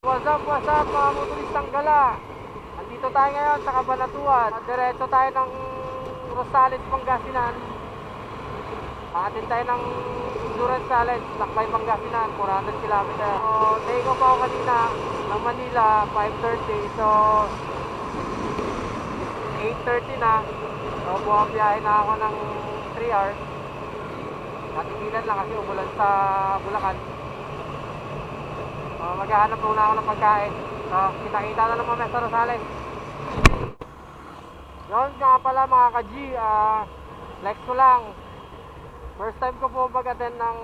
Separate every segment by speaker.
Speaker 1: What's up mga motoristang gala? Andito tayo ngayon sa Cabanatuan. Diretso tayo ng Rosales, Pangasinan. Atin tayo ng Endurance Challenge, Lakbay, Pangasinan, 400 km. So, take off ako kanina ng Manila, 5:30. So, 8:30 na. So, bumabiyahe na ako ng 3 hours. Natigilan lang kasi umulan sa Bulacan. Maghahanap muna ako ng pagkain. So, kita-kita na naman sa Rosales. Yun nga pala mga ka-G, flex ko lang. First time ko po mag-attend ng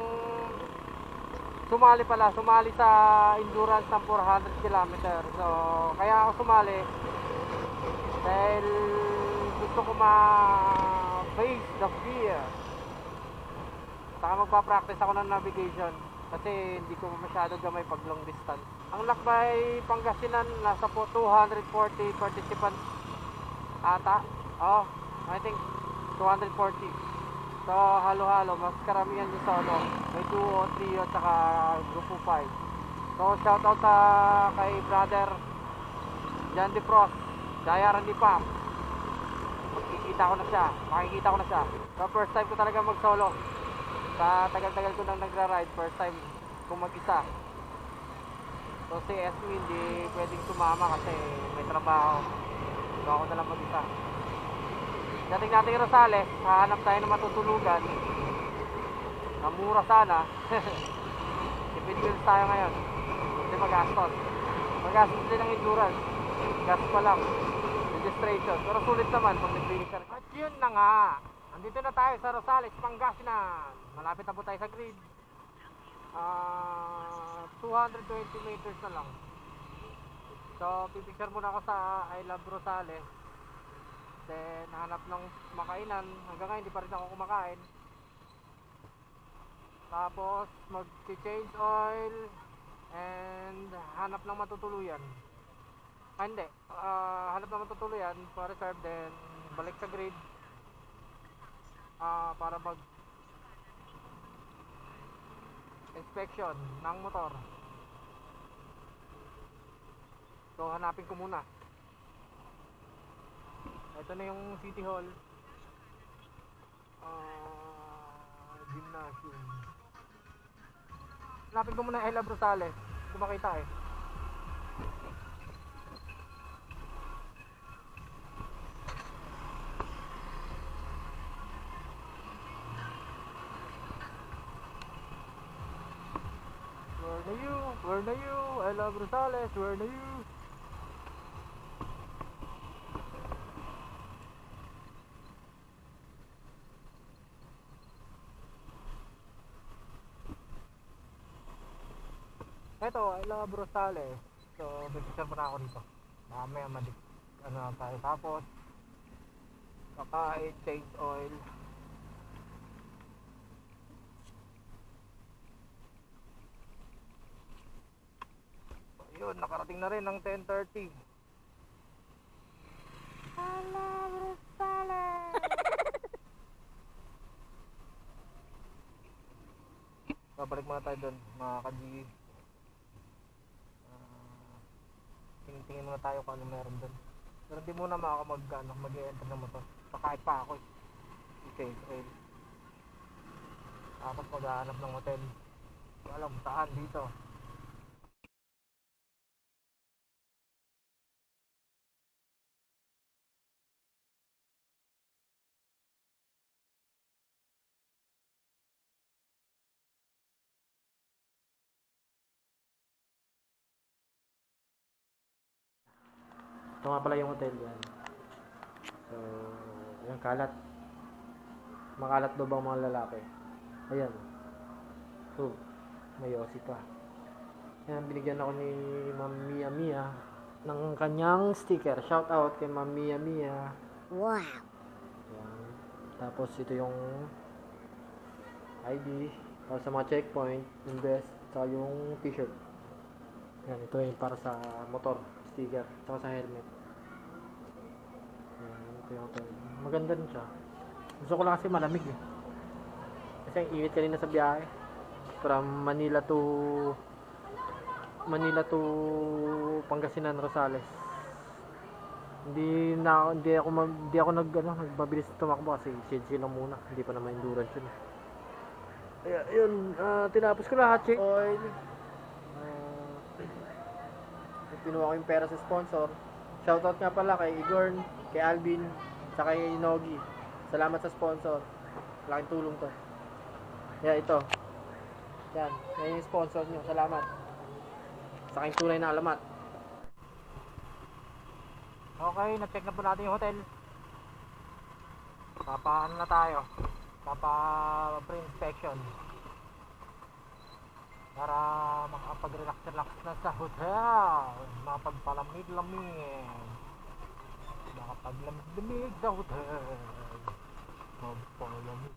Speaker 1: sumali sa endurance ng 400 km. So, kaya ako sumali dahil gusto ko ma-face the fear. Saka magpa-practice ako ng navigation kasi hindi ko masyado gamay pag long distance. Ang Lakbay Pangasinan nasa po 240 participants ata. Oh, I think 240. So halo-halo, mas karamihan yung solo. May 2 o 3 at saka grupo 5. So shoutout sa kay brother Jan De Frost, Daya Randy Pam. Makikita ko na siya. So first time ko talaga mag solo. Sa tagal-tagal ko nang nagra-ride, first time kung mag-isa. So si Esme hindi pwedeng sumama kasi may trabaho. So ako na lang mag-isa. Dating natin yung Rosales, hahanap tayo ng matutulugan. Mura sana. Ipinigil tayo ngayon. Kasi magastos. Magastos din ang endurance. Gas pa lang. Registration. Pero sulit naman pag nag-register. At yun na nga. Andito na tayo sa Rosales, Pangasinan. Malapit na po tayo sa grid. 220 meters na lang. So, pipicture muna ako sa I Love Rosales. Then, hanap ng makainan. Hanggang ngayon, hindi pa rin ako kumakain. Tapos, mag-change oil. And, hanap ng matutuluyan. Hindi. Hanap ng matutuluyan para reserve. Then, balik sa grid. Para mag inspection ng motor. So hanapin ko muna. Ito na yung City Hall. Gymnasium. Hanapin ko muna Ella Rosales. Hindi ko makita eh. Where na you? I Love Rosales, where na you? Eto, I Love Rosales. So, picture muna ako dito. Mamaya tayo. Tapos kakain, change oil. Yun, nakarating na rin ng 10:30. I Love Rosales. Babalik muna tayo doon, mga ka-G. Tingin muna tayo kung ano meron doon. Pero hindi muna mag-e-enter ng motor. Pakain pa ako eh. Okay, oil. Tapos maghahanap ng hotel. Alam saan dito. Ito nga pala yung hotel yan. So, yung kalat. Makalat daw bang mga lalaki? Ayan. So, may Yossi pa. Yan, binigyan ako ni Ma'am Mia Mia ng kanyang sticker. Shout out kay Ma'am Mia Mia.
Speaker 2: Wow!
Speaker 1: Yan. Tapos ito yung ID para sa mga checkpoint, yung vest, saka yung t-shirt. Yan, ito yung para sa motor, sticker, saka sa helmet. Yan, ito yung hotel. Maganda rin siya. Gusto ko lang kasi malamig eh. Kasi ang init kanina sa biyahe. From Manila to Manila to Pangasinan Rosales. Hindi ako nagbabilis tumakbo kasi shade lang muna. Hindi pa naman endurance yun. Kaya yun, tinapos ko lahat, check oil. Pinuha ko yung pera sa sponsor. Shoutout nga pala kay Igorn, kay Alvin, saka kay Nogi. Salamat sa sponsor. Laking tulong to. Kaya ito. Yan yung sponsor nyo. Salamat. Sa aking tunay na alamat. Okay, na-check na po natin yung hotel. Papaano na tayo? Pre-inspection. Para makapag-relax na sa hotel. Makapagpalamig-lamig. Makapaglamig-lamig sa hotel. Magpalamig.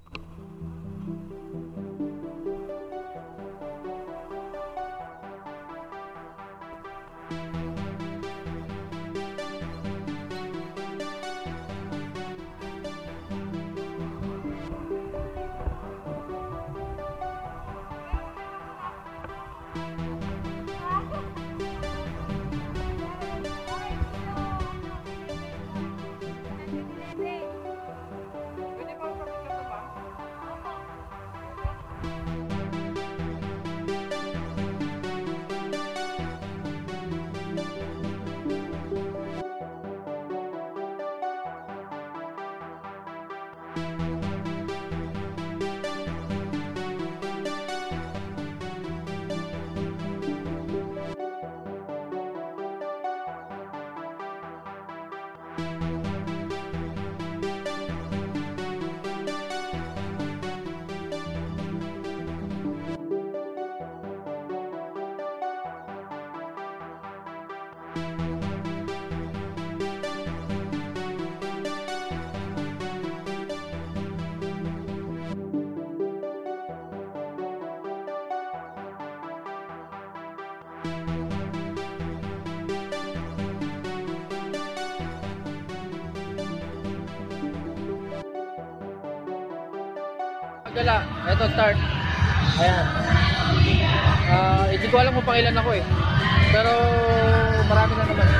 Speaker 1: Gala, eto start. Ayan. Hindi ko alam kung pangilan ako eh. Pero marami na naman.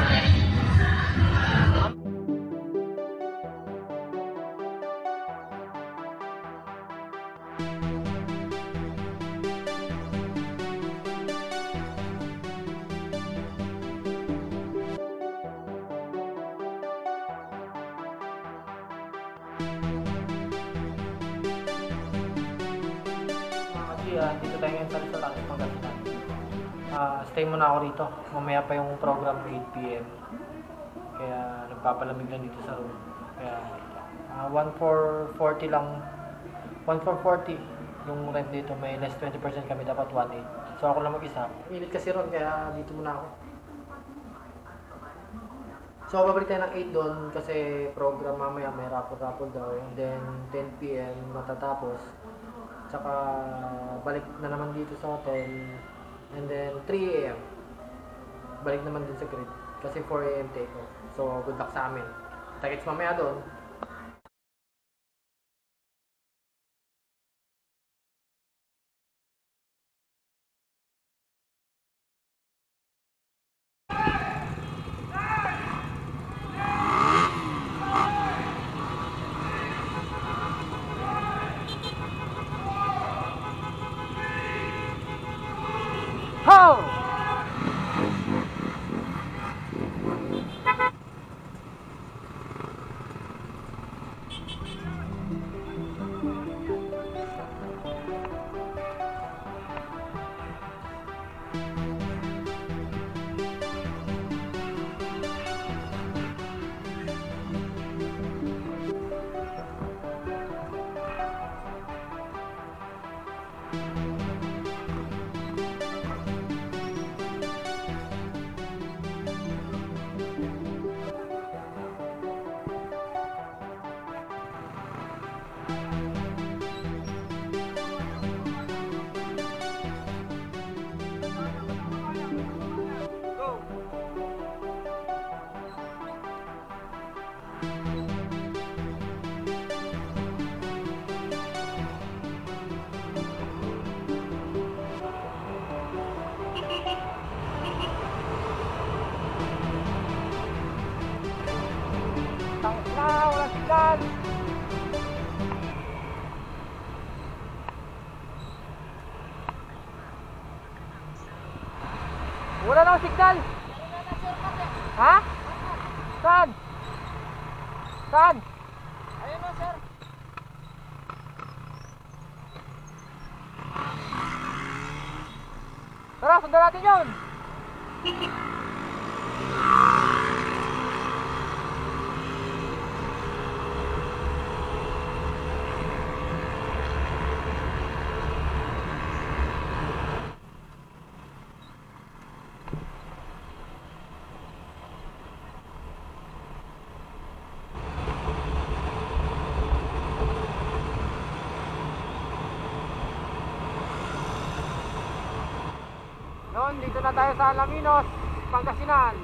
Speaker 1: Dito tayo ngayon sa restaurant ng Pangasinan. Stay muna ako rito. Mamaya pa yung program 8 PM. Kaya nagpapalamig lang dito sa room. Kaya 1,440 lang. 1,440 yung rent dito. May less 20% kami. Dapat 1,800. So ako lang mag-isa. Init kasi ron kaya dito muna ako. So babalik tayo ng 8 doon kasi program mamaya may raffle daw. And then 10 PM matatapos. Saka balik na naman dito sa hotel. And then 3 AM balik naman din sa grid kasi 4 AM take off. So good luck sa amin. Takits mamaya doon. Ho! Wala na akong signal. Ha? Saan? Saan?
Speaker 2: Ayun na, sir.
Speaker 1: Tara, sundan natin yun. Noon, dito na tayo sa Alaminos, Pangasinan.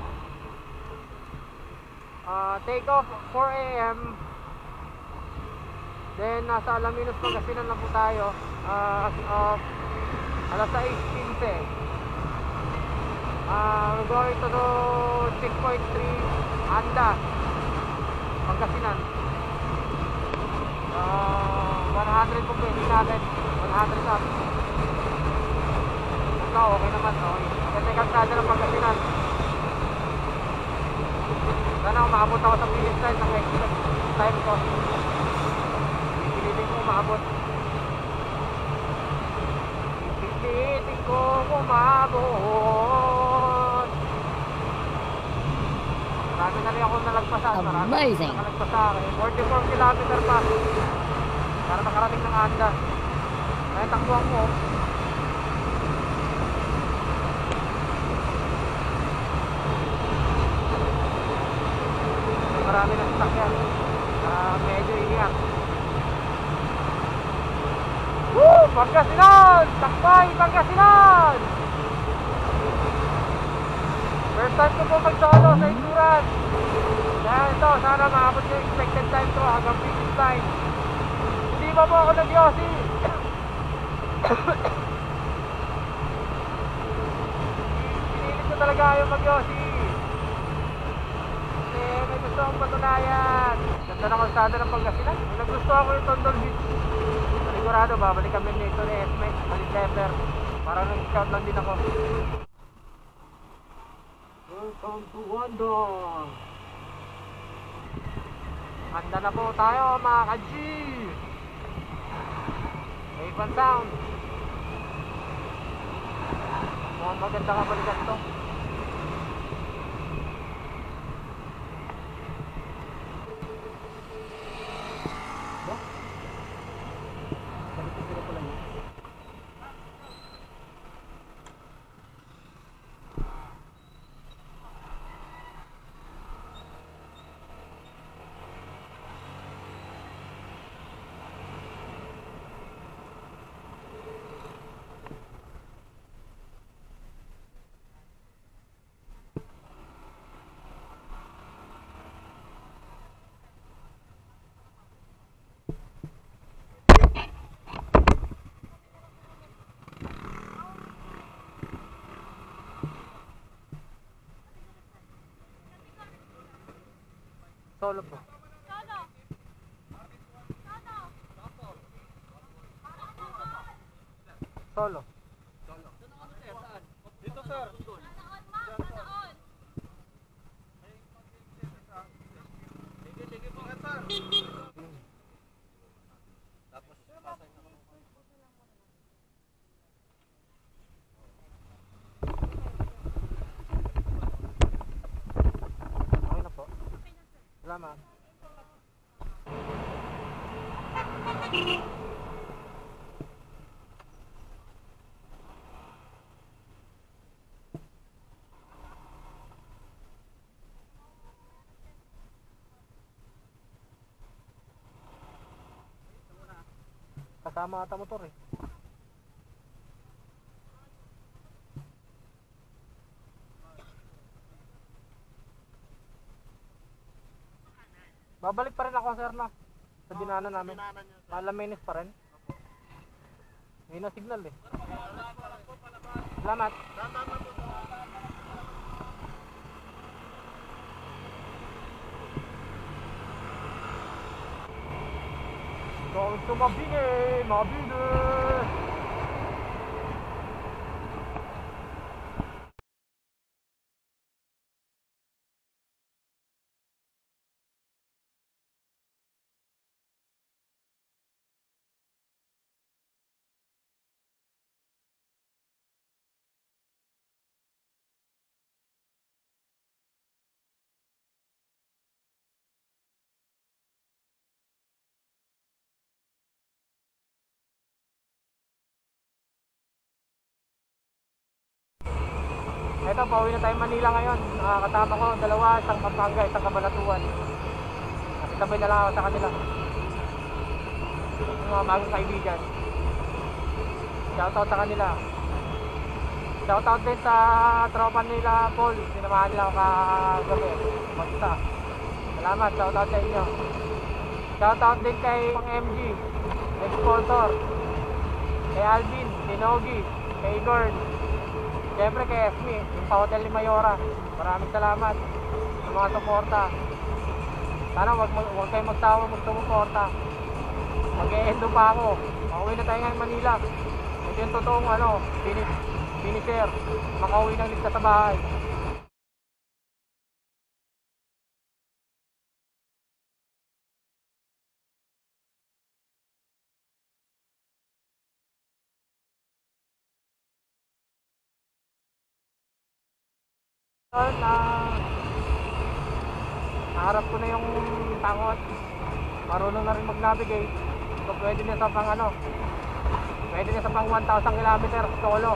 Speaker 1: Take off 4 AM. Then nasa Alaminos, Pangasinan na po tayo. As of alas 6:15. We're going to do checkpoint 3 Anda, Pangasinan. 100 po pwede natin. 100 up. Okay naman, no? Maganda yung kalsada ng Pangasinan. Sana umaabot ako sa finish line ng exit time ko. Pipilitin ko umaabot. Pipilitin ko umabot. Marami na rin ako nalagpasan.
Speaker 3: Amazing!
Speaker 1: Nakalagpas sa akin. 44 kilometer pa. Para makarating ng Anda. Kaya takbuhan ko. Marami na sasakyan. Medyo iiyak. Woo! Pangasinan! Takbay! Pangasinan! First time ko po mag-solo sa endurance. Kaya ito, sana maabot yung expected time ko hanggang finish line. Hindi ba po ako nag-yosi? Pinilit ko talaga yung mag-yosi. May gusto akong patunayan. Ganda ng kalsada ng Pangasinan. Nagustuhan ko yung Tondol Beach. Sigurado babalik kami nito ni Esme sa December. Parang nag-scout lang din ako. Welcome to Wanda. Handa na po tayo mga ka-G. Wave and sound. Mukhang maganda ka balikan to. Solo po. Solo.
Speaker 2: Dito, sir. Sige po, sir. Tapos, pasay na lang.
Speaker 1: Okay na po. Salamat. Kasama ata motor eh. Babalik pa rin ako sir na sa dinaanan namin. Malaminis pa rin. May na signal eh. Salamat. Going to Mabini! Ito, pauwi na tayo Manila ngayon. Kasama ko, dalawa, isang Pampanga, isang Cabanatuan. Sabay na lang ako sa kanila. Yung mga bagong kaibigan. Shoutout sa kanila. Shoutout din sa tropa nila Paul. Sinamahan nila ako kagabi. Mag-isa. Salamat, shoutout sa inyo. Shoutout din kay Pang MG, sponsor. Kay Alvin, Tinogi, kay Igor. Siyempre kay Esme, yung pa-hotel ni Mayora. Maraming salamat sa mga suporta. Sana wag kayo magsawa magsuporta. Mag-e-endo pa ako. Makauwi na tayo ngayon Manila. Ito yung totoong finisher. Makauwi ng ligtas sa bahay. Naharap ko na yung tangot. Marunong na rin mag-navigate. So pwede na sa pang pwede na sa pang 1,000 km solo.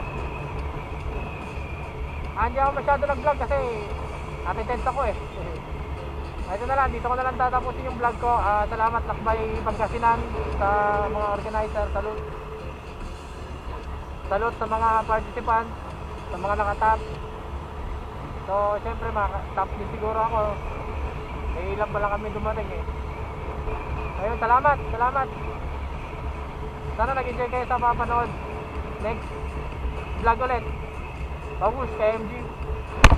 Speaker 1: Hindi ako masyado nag-vlog kasi attendance ako eh. Ito na lang, dito ko na lang tatapusin yung vlog ko. Salamat Lakbay Pangasinan sa mga organizer. Salute sa mga participants, sa mga nakatap. So syempre top din siguro ako. Ilang pa lang kami dumating eh. Ayun, salamat. Sana nag-enjoy kayo sa papanood. Next vlog ulit. Bagus, KMG.